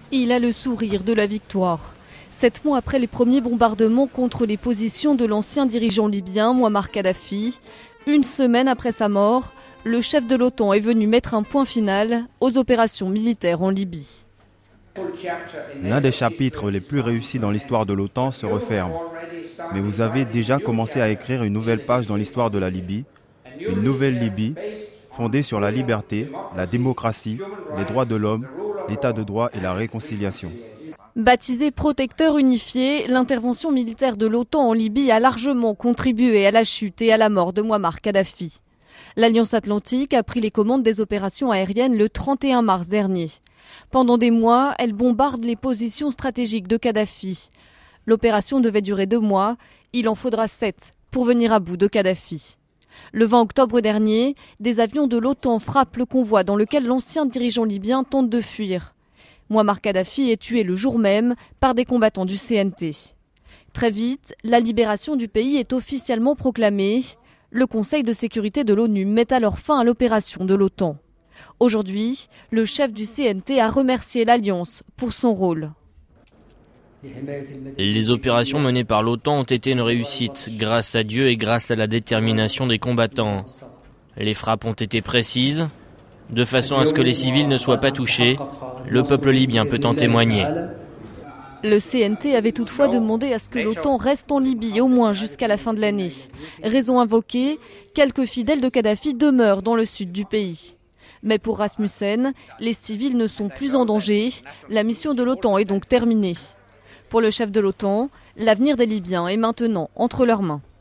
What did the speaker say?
Il a le sourire de la victoire. 7 mois après les premiers bombardements contre les positions de l'ancien dirigeant libyen Mouammar Kadhafi, une semaine après sa mort, le chef de l'OTAN est venu mettre un point final aux opérations militaires en Libye. L'un des chapitres les plus réussis dans l'histoire de l'OTAN se referme. Mais vous avez déjà commencé à écrire une nouvelle page dans l'histoire de la Libye, une nouvelle Libye fondée sur la liberté, la démocratie, les droits de l'homme, l'état de droit et la réconciliation. Baptisé protecteur unifié, l'intervention militaire de l'OTAN en Libye a largement contribué à la chute et à la mort de Mouammar Kadhafi. L'Alliance Atlantique a pris les commandes des opérations aériennes le 31 mars dernier. Pendant des mois, elle bombarde les positions stratégiques de Kadhafi. L'opération devait durer 2 mois, il en faudra 7 pour venir à bout de Kadhafi. Le 20 octobre dernier, des avions de l'OTAN frappent le convoi dans lequel l'ancien dirigeant libyen tente de fuir. Mouammar Kadhafi est tué le jour même par des combattants du CNT. Très vite, la libération du pays est officiellement proclamée. Le Conseil de sécurité de l'ONU met alors fin à l'opération de l'OTAN. Aujourd'hui, le chef du CNT a remercié l'Alliance pour son rôle. Les opérations menées par l'OTAN ont été une réussite, grâce à Dieu et grâce à la détermination des combattants. Les frappes ont été précises, de façon à ce que les civils ne soient pas touchés. Le peuple libyen peut en témoigner. Le CNT avait toutefois demandé à ce que l'OTAN reste en Libye au moins jusqu'à la fin de l'année. Raison invoquée, quelques fidèles de Kadhafi demeurent dans le sud du pays. Mais pour Rasmussen, les civils ne sont plus en danger. La mission de l'OTAN est donc terminée. Pour le chef de l'OTAN, l'avenir des Libyens est maintenant entre leurs mains.